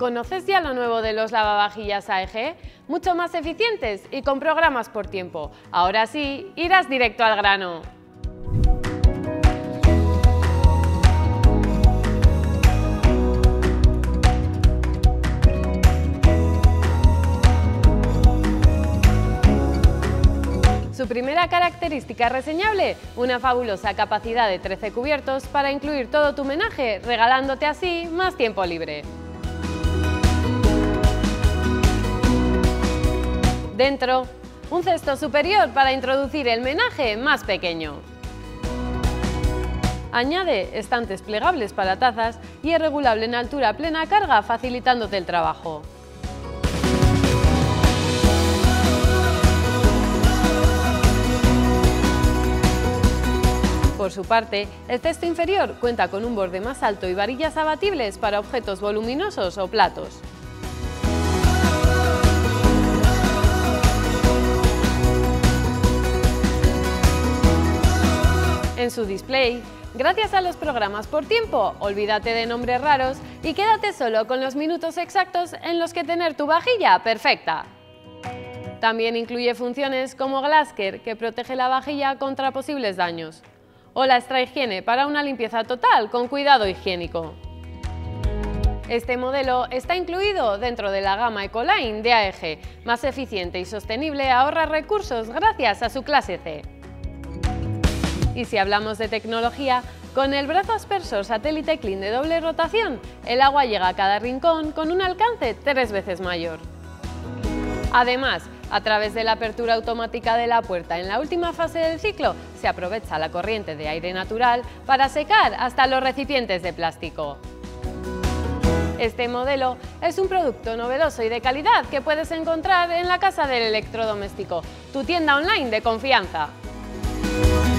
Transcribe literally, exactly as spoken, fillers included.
¿Conoces ya lo nuevo de los lavavajillas A E G? Mucho más eficientes y con programas por tiempo. Ahora sí, irás directo al grano. Su primera característica reseñable, una fabulosa capacidad de trece cubiertos para incluir todo tu menaje, regalándote así más tiempo libre. Dentro, un cesto superior para introducir el menaje más pequeño. Añade estantes plegables para tazas y es regulable en altura a plena carga, facilitándote el trabajo. Por su parte, el cesto inferior cuenta con un borde más alto y varillas abatibles para objetos voluminosos o platos. En su display, gracias a los programas por tiempo, olvídate de nombres raros y quédate solo con los minutos exactos en los que tener tu vajilla perfecta. También incluye funciones como Glasscare, que protege la vajilla contra posibles daños, o la Extra Higiene para una limpieza total con cuidado higiénico. Este modelo está incluido dentro de la gama Ecoline de A E G, más eficiente y sostenible, ahorra recursos gracias a su clase C. Y si hablamos de tecnología, con el brazo aspersor Satellite Clean de doble rotación, el agua llega a cada rincón con un alcance tres veces mayor. Además, a través de la apertura automática de la puerta en la última fase del ciclo, se aprovecha la corriente de aire natural para secar hasta los recipientes de plástico. Este modelo es un producto novedoso y de calidad que puedes encontrar en la Casa del Electrodoméstico, tu tienda online de confianza.